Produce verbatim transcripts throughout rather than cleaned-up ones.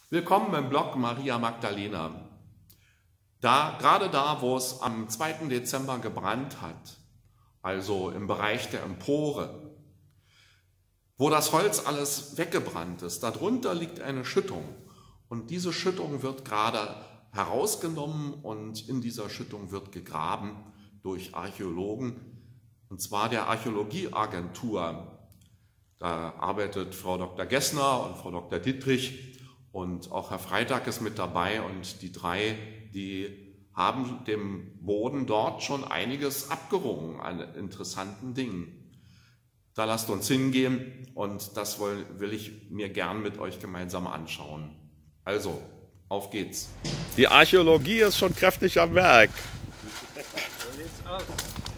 Willkommen im Blog Maria Magdalena. Da, gerade da, wo es am zweiten Dezember gebrannt hat, also im Bereich der Empore, wo das Holz alles weggebrannt ist, darunter liegt eine Schüttung. Und diese Schüttung wird gerade herausgenommen und in dieser Schüttung wird gegraben durch Archäologen, und zwar der Archäologieagentur. Da arbeitet Frau Doktor Gessner und Frau Doktor Dittrich. Und auch Herr Freitag ist mit dabei und die drei, die haben dem Boden dort schon einiges abgerungen an interessanten Dingen. Da lasst uns hingehen und das will, will ich mir gern mit euch gemeinsam anschauen. Also, auf geht's. Die Archäologie ist schon kräftig am Werk. So sieht's aus.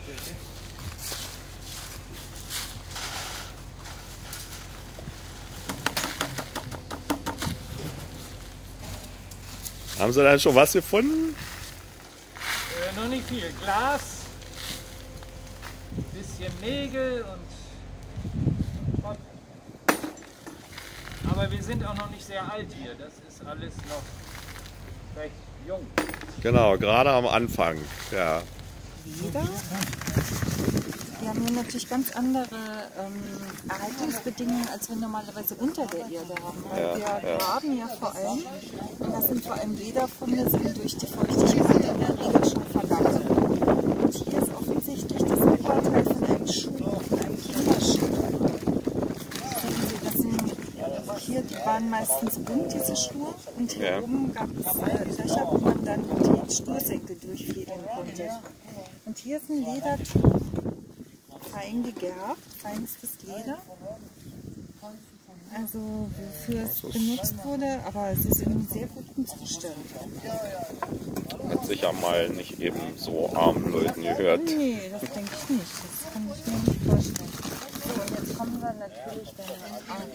Haben Sie denn schon was gefunden? Äh, noch nicht viel. Glas, bisschen Nägel und Pott. Aber wir sind auch noch nicht sehr alt hier. Das ist alles noch recht jung. Genau, gerade am Anfang. Ja. Wieder. Wir haben hier natürlich ganz andere ähm, Erhaltungsbedingungen, als wir normalerweise unter der Erde haben. Weil Ja, wir ja. graben ja vor allem, und das sind vor allem Lederfunde, sind durch die Feuchtigkeit in der Regel schon vergangen. Und hier ist offensichtlich das Oberteil von einem Schuh, von einem Kinderschuh. Sehen Sie, das sind hier, die waren meistens bunt, diese Schuhe, und hier Ja. oben gab es äh, Löcher, wo man dann die Schnürsenkel durchfädeln konnte. Und hier ist ein Ledertuch. Fein gegerbt, feinstes Leder. Also wofür es benutzt wurde, aber es ist in einem sehr guten Zustand. Hat sicher mal nicht eben so armen Leuten gehört. Nee, das denke ich nicht. Das kann ich mir nicht vorstellen. So, und jetzt kommen wir natürlich dann an.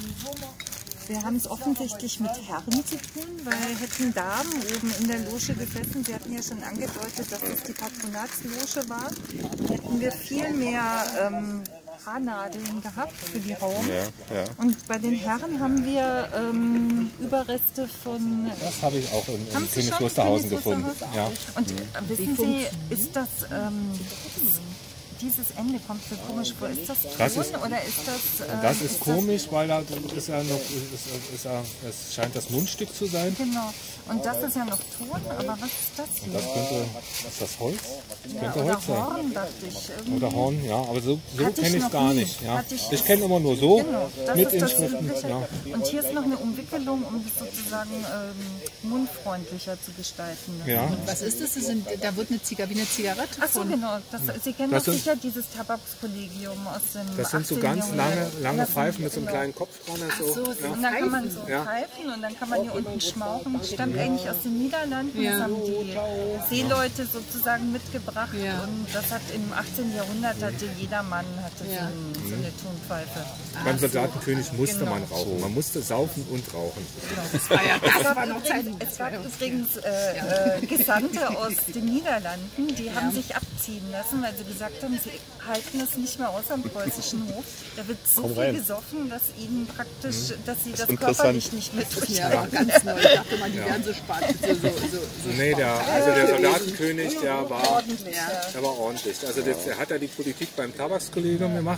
Wir haben es offensichtlich mit Herren zu tun, weil hätten Damen oben in der Loge gesessen, Sie hatten ja schon angedeutet, dass es die Patronatsloge war, hätten wir viel mehr ähm, Haarnadeln gehabt für die Raum. Ja, ja. Und bei den Herren haben wir ähm, Überreste von... Das habe ich auch in, in Haben Sie Königs schon? Wusterhausen Königs gefunden. Wusterhausen? Ja. Und äh, wissen Sie, ist das... Ähm, dieses Ende kommt mir komisch vor. Ist das Ton Das ist- oder ist das... Äh, Das ist komisch, weil da ist ja noch, ist, ist ja, es scheint das Mundstück zu sein. Genau. Und das ist ja noch Ton, aber was ist das hier? Das könnte, ist das Holz? Das Ja, könnte oder Holz sein. Horn, dachte ich. Irgendwie. Oder Horn, ja, aber so, so Hatte ich kenne ich noch es gar nie. nicht. Ja. Hatte ich- Ich kenne immer nur so Genau, das mit ist das Inschriften. Übliche. Ja. Und hier ist noch eine Umwickelung, um das sozusagen ähm, mundfreundlicher zu gestalten. Ja. Was ist das? das sind, da wird eine, Ziga wie eine Zigarette Ach so, von. genau. Das, Sie kennen Das doch sind- sicher dieses Tabakskollegium aus dem Das sind so achtzehnten ganz lange, Jahrhundert. lange Das sind- Pfeifen mit so einem genau. kleinen Kopf dran. So. So, Ja. und dann kann man so Ja. pfeifen und dann kann man hier unten schmauchen. Das stammt eigentlich aus den Niederlanden. Das haben die Seeleute sozusagen mitgebracht. Ja. Und das hat im achtzehnten Jahrhundert hatte jeder Mann hatte Ja. so, ein, so eine Tonpfeife. Beim Soldatenkönig musste Genau. man rauchen. Man musste saufen und rauchen. Das war ja, Es das gab war noch Zeit. übrigens, es gab übrigens äh, äh, Gesandte aus den Niederlanden, die haben sich abziehen lassen, weil sie gesagt haben, sie halten es nicht mehr aus am preußischen Hof. Da wird so Komm viel rein. gesoffen, dass ihnen praktisch, dass sie das, interessant. körperlich nicht mehr durchhalten. Ja, war ganz neu. Ich dachte mal, die werden so spannend. So, so, so, so Nee, der, also der Soldatenkönig, der war, Ordentlich, ja. der war ordentlich. Also der, der hat ja die Politik beim Tabakskollegium gemacht.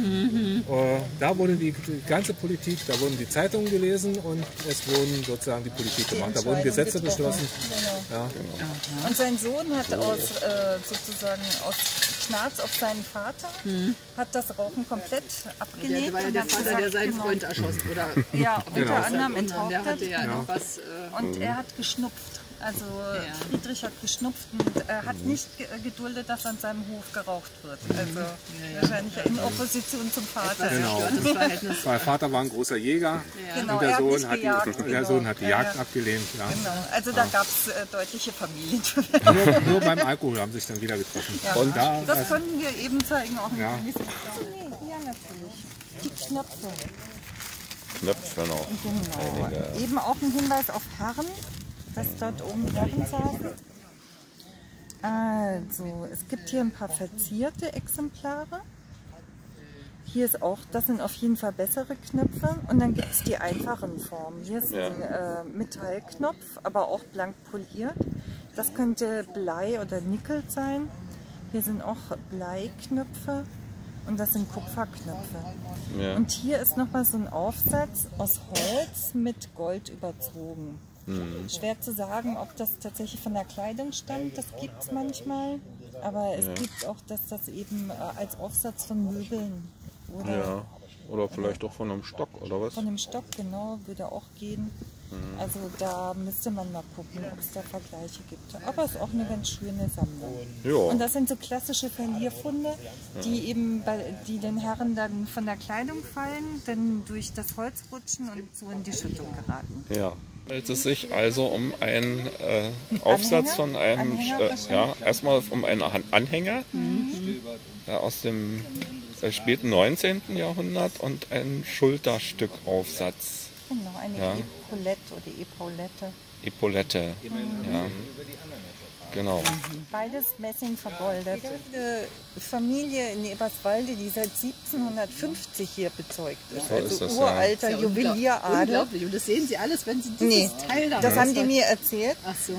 Äh, Da wurde die, die ganze Politik, da wurden die Zeitungen gelesen und es wurden sozusagen die Politik gemacht. Da wurden Gesetze Entscheidung beschlossen. Ja. Und sein Sohn hat aus äh, sozusagen aus Knarz auf seinen Vater, hat das Rauchen komplett abgelegt. Der war ja und der hat Vater, gesagt, der seinen genau, Freund erschossen. Oder Ja, unter Genau. anderem Und der hatte enthauptet. ja noch was. Äh, Und er hat geschnupft. Also Ja. Friedrich hat geschnupft und er hat nicht ge- geduldet, dass an seinem Hof geraucht wird. Also wahrscheinlich in Opposition zum Vater. Genau. das Verhältnis. Mein Vater war ein großer Jäger Genau, und der er hat Sohn nicht hat, gejagt, die, der genau. Sohn hat die Ja, Jagd ja. abgelehnt. Ja. Genau. Also da gab es äh, deutliche Familien. Nur, nur beim Alkohol haben sich dann wieder getroffen. Ja. Und da, Das also, können wir eben zeigen, auch in Ja. Königs- Nee, ja, natürlich. Die Knöpfe. Knöpfe noch. Genau. Einige. Eben auch ein Hinweis auf Herren, dass dort oben Herren saßen. Also, es gibt hier ein paar verzierte Exemplare. Hier ist auch, das sind auf jeden Fall bessere Knöpfe und dann gibt es die einfachen Formen. Hier ist Ja. ein äh, Metallknopf, aber auch blank poliert. Das könnte Blei oder Nickel sein. Hier sind auch Bleiknöpfe und das sind Kupferknöpfe. Ja. Und hier ist nochmal so ein Aufsatz aus Holz mit Gold überzogen. Mhm. Schwer zu sagen, ob das tatsächlich von der Kleidung stammt, das gibt es manchmal. Aber es Ja. gibt auch, dass das eben äh, als Aufsatz von Möbeln oder Ja. Oder vielleicht auch von einem Stock, oder was? von einem Stock, genau, würde auch gehen. Also da müsste man mal gucken, ob es da Vergleiche gibt. Aber es ist auch eine ganz schöne Sammlung. Ja. Und das sind so klassische Verlierfunde, die eben bei, die den Herren dann von der Kleidung fallen, dann durch das Holz rutschen und so in die Schüttung geraten. Ja. Handelt es sich also um einen äh, Aufsatz von einem, Anhänger äh, ja, wahrscheinlich? erstmal um einen Han- Anhänger äh, aus dem äh, späten neunzehnten Jahrhundert und ein Schulterstückaufsatz, Genau, eine Ja. Epaulette oder Epaulette. Epaulette. Ja. Genau. Beides Messing vergoldet. Eine Familie in Eberswalde, die seit siebzehnhundertfünfzig hier bezeugt ist. So also ist das, ja. uralter Ja, unglaub- Juwelieradel. Unglaublich. Und das sehen Sie alles, wenn Sie dieses Nee, Teil da das haben die mir erzählt. Ach so.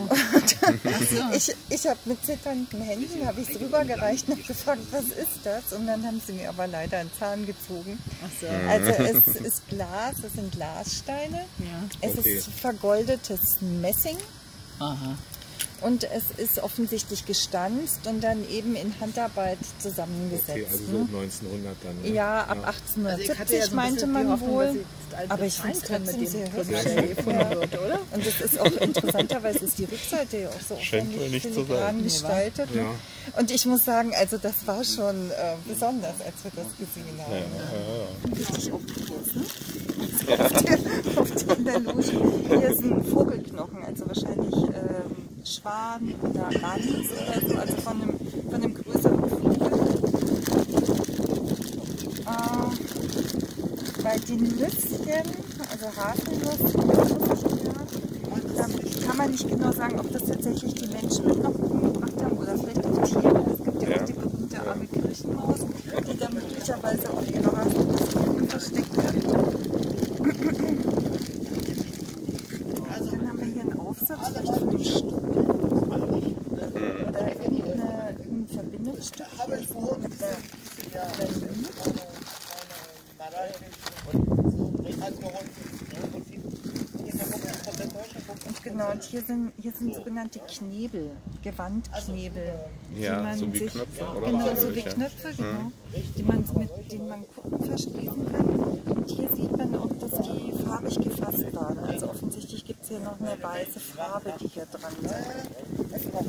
Ich, ich habe mit zitternden Händen habe ich es rübergereicht und habe gefragt, was ist das? Und dann haben sie mir aber leider einen Zahn gezogen. Ach so. Also es ist Glas, es sind Glassteine, Ja. es Okay. ist vergoldetes Messing Aha. und es ist offensichtlich gestanzt und dann eben in Handarbeit zusammengesetzt. Okay, also so ne? um neunzehnhundert dann. Ne? Ja, ab Also ich hatte achtzehnhundertsiebzig ja so ein meinte bisschen die man Hoffnung, wohl. dass Sie das alte Aber ich finde es bezahlen können, trotzdem mit sehr dem hübsch. Produkt gefunden wird, oder? Und es ist auch interessanterweise ist die Rückseite ja auch so Scheint wohl aufwendig nicht zu filigran sein. gestaltet. ne? Ja. Und ich muss sagen, also das war schon äh, besonders, als wir das gesehen haben. Richtig aufgegessen. Auf der, auf der, in der Loge. Hier ist ein Vogelknochen, also wahrscheinlich ähm, Schwan oder Gans oder so, also von einem, von einem größeren Vogel. Äh, bei den Nüsschen, also Haselnuss, da kann man nicht genau sagen, ob das tatsächlich die Menschen mit nach oben gebracht haben oder vielleicht auch Tiere. Es gibt ja, Ja. auch die berühmte arme Kirchenmaus, die dann möglicherweise auf ihrer Haselnuss versteckt wird. Dann haben wir hier einen Aufsatz vielleicht von dem Stuhl. Oder irgendeine, irgendein Verbindungsstück hier ist noch mit der Berlin. Und genau, und hier sind, hier sind sogenannte Knebel, Gewandknebel. Ja, die man so wie sich, Knöpfe, oder? Genau, Wahrscheinlich, so wie ja. Knöpfe, genau, die man, mit denen man Kuppen verschließen kann. Und hier sieht man auch, dass die farbig gefasst waren. Also offensichtlich gibt es hier noch eine weiße Farbe, die hier dran ist. Das ist auch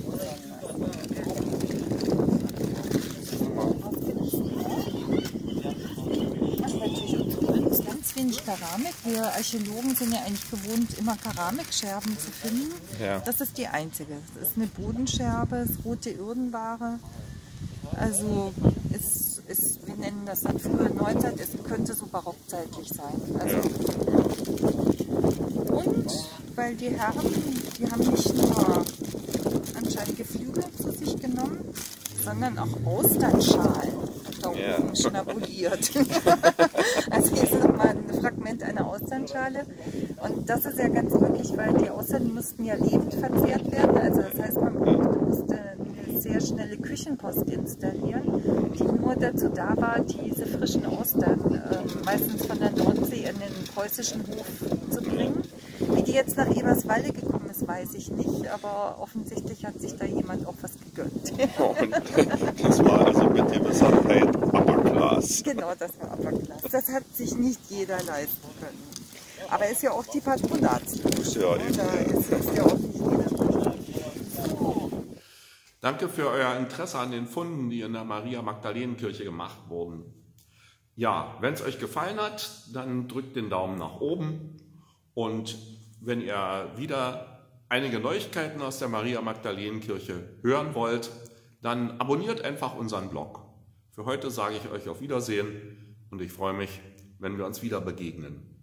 ganz wenig Keramik. Wir Archäologen sind ja eigentlich gewohnt, immer Keramikscherben zu finden. Ja. Das ist die einzige. Das ist eine Bodenscherbe, das ist rote Irdenware. Also es ist, wir nennen das dann frühe Neuzeit, es könnte so barockzeitlich sein. Also, und weil die Herren, die haben nicht nur anscheinend Geflügel zu sich genommen, sondern auch Austernschalen da oben Ja. schnabuliert. Also hier ist nochmal ein Fragment einer Austernschale. Und das ist ja ganz wirklich, weil die Austern mussten ja lebend verzehrt werden. Also das heißt, man musste eine sehr schnelle Küchenpost installieren, die nur dazu da war, diese frischen Austern äh, meistens von der Nordsee in den preußischen Hof zu bringen. Wie die jetzt nach Eberswalde gekommen ist, weiß ich nicht, aber offensichtlich hat sich da jemand auch was gegönnt. Und das war also mit gewisser Zeit Upper Class. Genau, das war Upper Class. Das hat sich nicht jeder leisten können. Aber ist ja auch die Patronatsdusche. Ja, ne? eben, Da ja. ist, ist ja auch nicht jeder. Danke für euer Interesse an den Funden, die in der Maria-Magdalenen-Kirche gemacht wurden. Ja, wenn es euch gefallen hat, dann drückt den Daumen nach oben. Und wenn ihr wieder einige Neuigkeiten aus der Maria-Magdalenen-Kirche hören wollt, dann abonniert einfach unseren Blog. Für heute sage ich euch auf Wiedersehen und ich freue mich, wenn wir uns wieder begegnen.